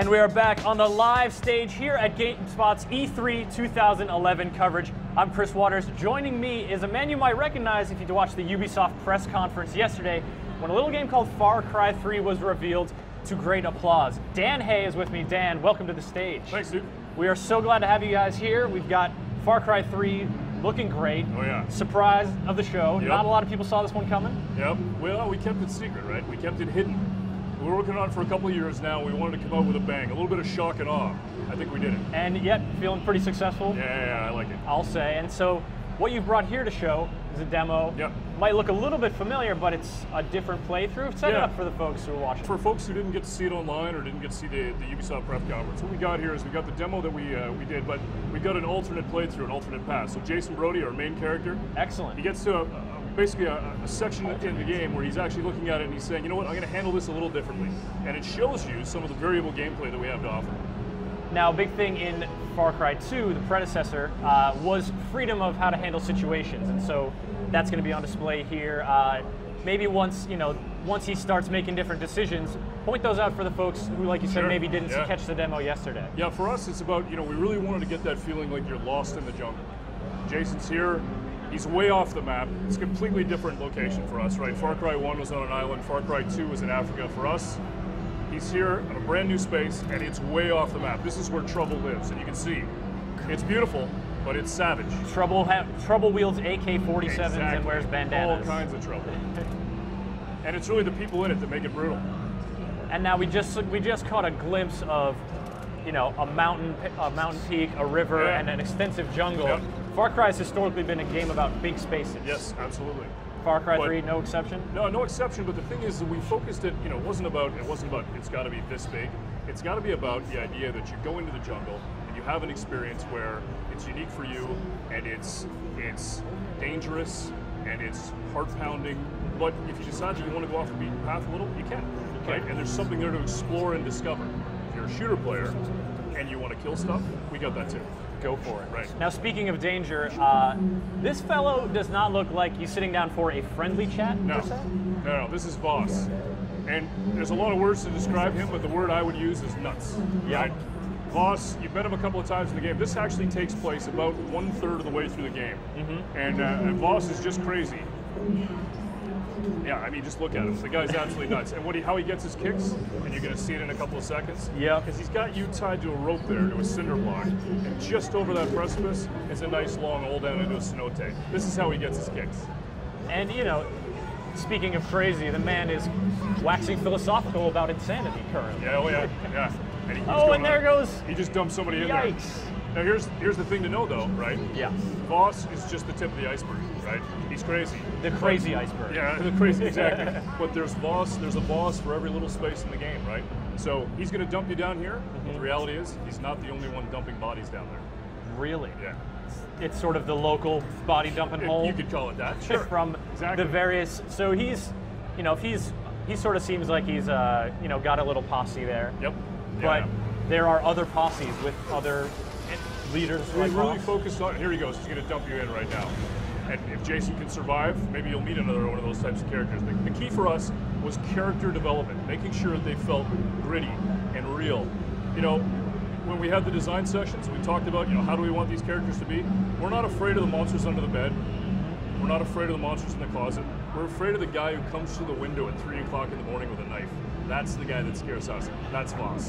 And we are back on the live stage here at GameSpot's E3 2011 coverage. I'm Chris Waters. Joining me is a man you might recognize if you watched the Ubisoft press conference yesterday when a little game called Far Cry 3 was revealed to great applause. Dan Hay is with me. Dan, welcome to the stage. Thanks, dude. We are so glad to have you guys here. We've got Far Cry 3 looking great. Oh, yeah. Surprise of the show. Yep. Not a lot of people saw this one coming. Yep. Well, we kept it secret, right? We kept it hidden. We were working on it for a couple of years now. We wanted to come out with a bang. A little bit of shock and awe. I think we did it. And yet, feeling pretty successful. Yeah, I like it. I'll say. And so, what you've brought here to show is a demo. Yep. Might look a little bit familiar, but it's a different playthrough. Set it up for the folks who are watching. For folks who didn't get to see it online or didn't get to see the Ubisoft press conference, what we got here is we got the demo that we did, but we got an alternate playthrough, an alternate path. So Jason Brody, our main character, Excellent. he gets to basically a section in the game where he's actually looking at it and he's saying, you know what, I'm going to handle this a little differently. And it shows you some of the variable gameplay that we have to offer. Now, a big thing in Far Cry 2, the predecessor, was freedom of how to handle situations, and so that's going to be on display here. Maybe once he starts making different decisions, point those out for the folks who, like you said, maybe didn't catch the demo yesterday. Yeah, for us, it's about, we really wanted to get that feeling like you're lost in the jungle. Jason's here. He's way off the map. It's a completely different location for us, right? Far Cry 1 was on an island. Far Cry 2 was in Africa. For us, he's here in a brand new space, and it's way off the map. This is where trouble lives, and you can see it's beautiful, but it's savage. Trouble wields AK-47s and wears bandanas. All kinds of trouble. And it's really the people in it that make it brutal. And now we just caught a glimpse of, a mountain peak, a river, and an extensive jungle. Yep. Far Cry has historically been a game about big spaces. Yes, absolutely. Far Cry 3, no exception? No exception, but the thing is that we focused it, it wasn't about it's got to be this big. It's got to be about the idea that you go into the jungle and you have an experience where it's unique for you and it's dangerous and it's heart-pounding, but if you decide that you want to go off the beaten path a little, you can, right? And there's something there to explore and discover. If you're a shooter player and you want to kill stuff, we got that too. Go for it. Right. Now, speaking of danger, this fellow does not look like he's sitting down for a friendly chat, per se? No, this is Voss. And there's a lot of words to describe him, but the word I would use is nuts. Yeah. Right? Voss, you've met him a couple of times in the game. This actually takes place about 1/3 of the way through the game. Mm-hmm. And Voss is just crazy. Yeah, I mean, just look at him. The guy's absolutely nuts. And how he gets his kicks, and you're going to see it in a couple of seconds. Yeah. Because he's got you tied to a rope there, to a cinder block. And just over that precipice is a nice long hole down into a cenote. This is how he gets his kicks. And, speaking of crazy, the man is waxing philosophical about insanity currently. Yeah, yeah. And there goes. He just dumped somebody in Yikes. there. Now here's the thing to know though, right? Yeah. Voss is just the tip of the iceberg, right? He's crazy. The crazy iceberg. Yeah, the crazy, exactly. But there's a Voss for every little space in the game, right? So he's going to dump you down here. But the reality is, he's not the only one dumping bodies down there. Really? Yeah. It's sort of the local body dumping hole. You could call it that. Sure. From the various. So he's, he sort of seems like he's, got a little posse there. Yep. But there are other posses with other leaders. We really focused on. Here he goes. He's going to dump you in right now. And if Jason can survive, maybe you'll meet another one of those types of characters. The key for us was character development, making sure that they felt gritty and real. When we had the design sessions, we talked about, how do we want these characters to be? We're not afraid of the monsters under the bed. We're not afraid of the monsters in the closet. We're afraid of the guy who comes through the window at 3 o'clock in the morning with a knife. That's the guy that scares us. That's Voss.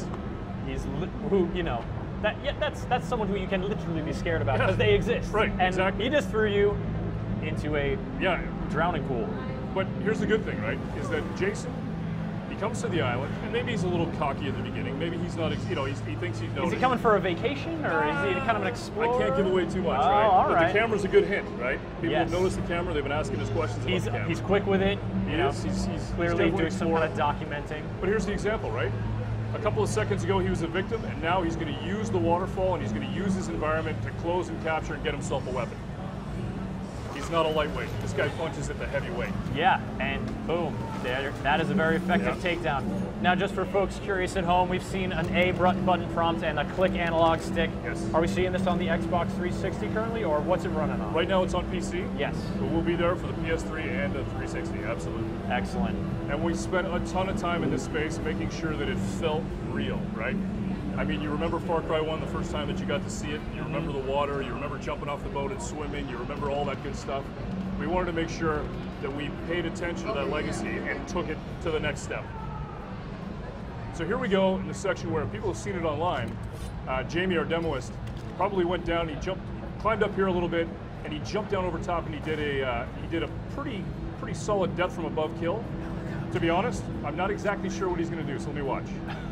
That's someone who you can literally be scared about because they exist. Right, and exactly. He just threw you into a drowning pool. But here's the good thing, right, is that Jason, he comes to the island, and maybe he's a little cocky at the beginning. Maybe he's not, he thinks he's known. Is he coming for a vacation, or is he kind of an explorer? I can't give away too much, Oh, right? all But right. the camera's a good hint, right? People have noticed the camera, they've been asking us questions about the camera. He's quick with it. He's clearly doing some kind of documenting. But here's the example, right? A couple of seconds ago, he was a victim, and now he's going to use the waterfall, and he's going to use his environment to close and capture and get himself a weapon. He's not a lightweight. This guy punches at the heavyweight. Yeah, and boom. That is a very effective takedown. Now, just for folks curious at home, we've seen an A button prompt and a click analog stick. Yes. Are we seeing this on the Xbox 360 currently, or what's it running on? Right now it's on PC. Yes. But we'll be there for the PS3 and the 360, absolutely. Excellent. And we spent a ton of time in this space making sure that it felt real, right? I mean, you remember Far Cry 1 the first time that you got to see it. You remember the water. You remember jumping off the boat and swimming. You remember all that good stuff. We wanted to make sure that we paid attention to that legacy and took it to the next step. So here we go in the section where people have seen it online. Jamie, our demoist, probably went down. He climbed up here a little bit, and he jumped down over top, and he did a pretty solid depth from above kill. To be honest, I'm not exactly sure what he's going to do. So let me watch.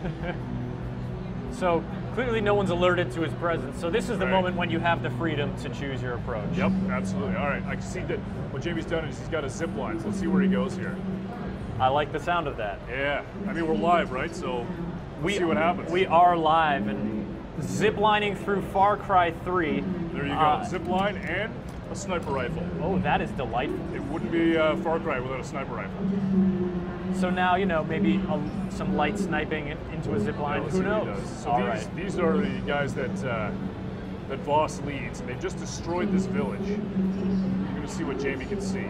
So clearly no one's alerted to his presence. So this is the moment when you have the freedom to choose your approach. Yep, absolutely. All right, I can see that what Jamie's done is he's got a zip line. So let's see where he goes here. I like the sound of that. Yeah, I mean, we're live, right? So we'll see what happens. We are live and zip lining through Far Cry 3. There you go, zip line and a sniper rifle. Oh, that is delightful. It wouldn't be Far Cry without a sniper rifle. So now, you know, maybe some light sniping into a zip line. Who knows? So these are the guys that that Voss leads. They've just destroyed this village. You're going to see what Jamie can see.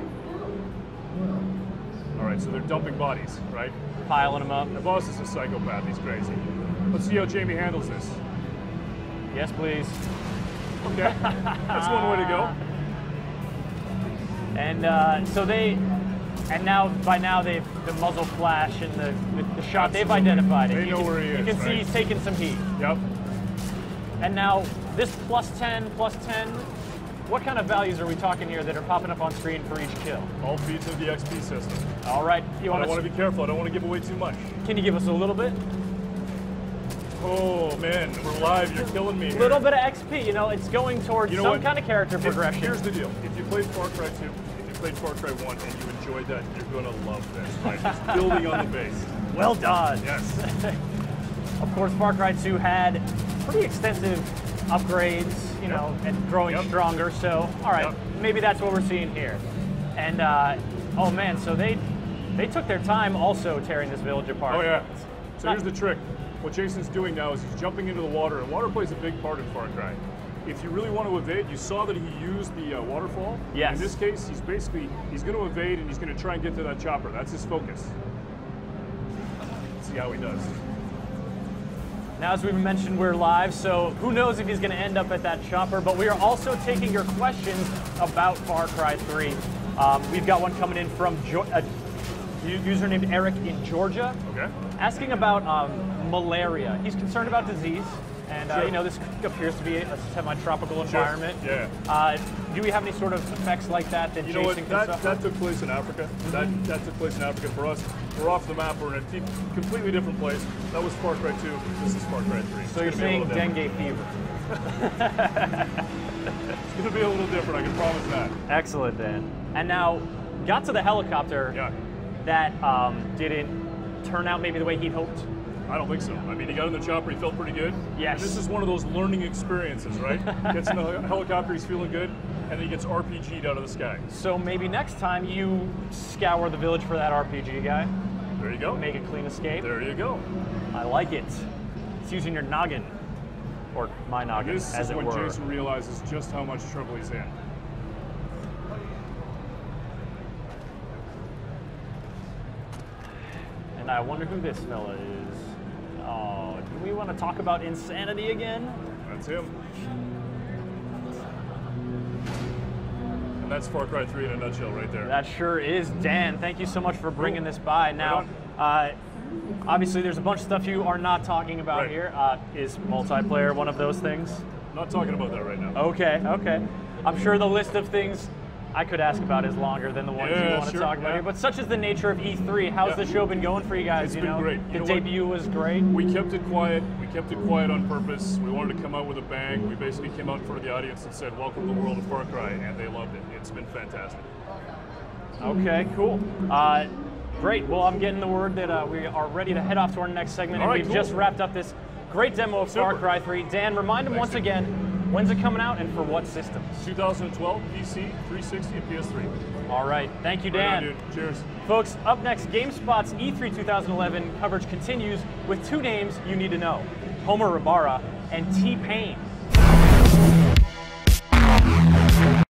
All right, so they're dumping bodies, right? Piling them up. The boss is a psychopath. He's crazy. Let's see how Jamie handles this. Yes, please. Okay, that's one way to go. And so by now the muzzle flash and the shot, they've identified it. They know where he is. You can see he's taking some heat. Yep. And now this plus 10, what kind of values are we talking here that are popping up on screen for each kill? All feeds of the XP system. All right. I want to be careful. I don't want to give away too much. Can you give us a little bit? Oh man, we're live. You're killing me. A little bit of XP. You know, it's going towards some kind of character progression. Here's the deal. If you played Far Cry 2, if you played Far Cry 1, and you enjoyed that, you're going to love this. Right? Just building on the base. Well done. Yes. Of course, Far Cry 2 had pretty extensive upgrades, you know, and growing stronger. So, all right, maybe that's what we're seeing here. And oh man, so they took their time also tearing this village apart. Oh yeah. So here's the trick. What Jason's doing now is he's jumping into the water, and water plays a big part in Far Cry. If you really want to evade, you saw that he used the waterfall. Yes. In this case, he's going to evade, and he's going to try and get to that chopper. That's his focus. Let's see how he does. Now, as we mentioned, we're live, so who knows if he's going to end up at that chopper, but we are also taking your questions about Far Cry 3. We've got one coming in from a user named Eric in Georgia, asking about malaria. He's concerned about disease, and you know, this appears to be a semi-tropical environment. Yeah. Do we have any sort of effects like that you know what? That took place in Africa. That took place in Africa for us. We're off the map. We're in a completely different place. That was Far Cry 2. This is Far Cry 3. So you're saying dengue fever? It's going to be a little different. I can promise that. Excellent, Dan. And now, got to the helicopter. That didn't turn out maybe the way he'd hoped. I don't think so. I mean, he got in the chopper, he felt pretty good. Yes. And this is one of those learning experiences, right? Gets in the helicopter, he's feeling good, and then he gets RPG'd out of the sky. So maybe next time you scour the village for that RPG guy. There you go. Make a clean escape. There you go. I like it. It's using your noggin. Or my noggin, as it were. This is when Jason realizes just how much trouble he's in. And I wonder who this fella is. Oh, do we want to talk about insanity again? That's him. And that's Far Cry 3 in a nutshell right there. That sure is. Dan, thank you so much for bringing this by. Now, obviously there's a bunch of stuff you are not talking about here. Is multiplayer one of those things? Not talking about that right now. Okay. I'm sure the list of things I could ask about is longer than the ones you want to talk about here. But such is the nature of E3. How's the show been going for you guys? It's been great. The debut was great. We kept it quiet. We kept it quiet on purpose. We wanted to come out with a bang. We basically came out in front of the audience and said, "Welcome to the world of Far Cry," and they loved it. It's been fantastic. Okay, cool. Great. Well, I'm getting the word that we are ready to head off to our next segment, and we've just wrapped up this great demo of Far Cry 3. Dan, remind them once again, when's it coming out and for what systems? 2012, PC, 360, and PS3. All right. Thank you, Dan. Right on, dude. Cheers. Folks, up next, GameSpot's E3 2011 coverage continues with two names you need to know, Homer Ibarra and T-Pain.